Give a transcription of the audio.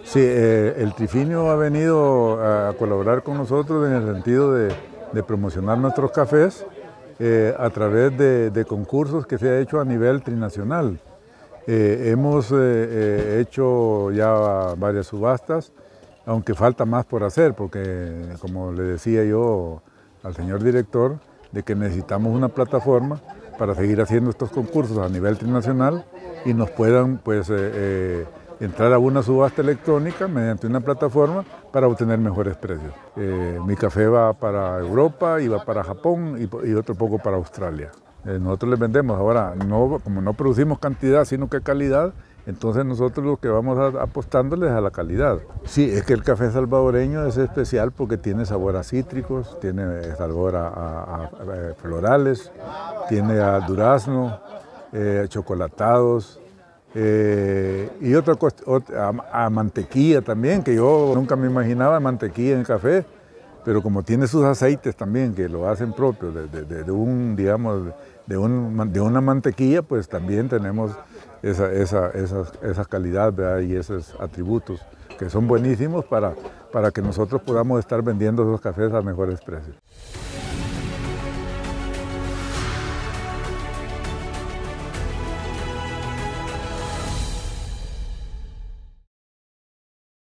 Sí, el Trifinio ha venido a colaborar con nosotros en el sentido de promocionar nuestros cafés a través de concursos que se ha hecho a nivel trinacional. Hemos hecho ya varias subastas, aunque falta más por hacer, porque como le decía yo al señor director, de que necesitamos una plataforma para seguir haciendo estos concursos a nivel trinacional y nos puedan pues, entrar a una subasta electrónica mediante una plataforma para obtener mejores precios. Mi café va para Europa y va para Japón y otro poco para Australia. Nosotros les vendemos ahora, como no producimos cantidad sino que calidad, entonces nosotros lo que vamos apostándoles a la calidad. Sí, es que el café salvadoreño es especial porque tiene sabor a cítricos, tiene sabor a florales, tiene a durazno, chocolatados, y a mantequilla también, que yo nunca me imaginaba mantequilla en el café, pero como tiene sus aceites también que lo hacen propio de una mantequilla, pues también tenemos esa calidad, ¿verdad? Y esos atributos que son buenísimos para que nosotros podamos estar vendiendo esos cafés a mejores precios.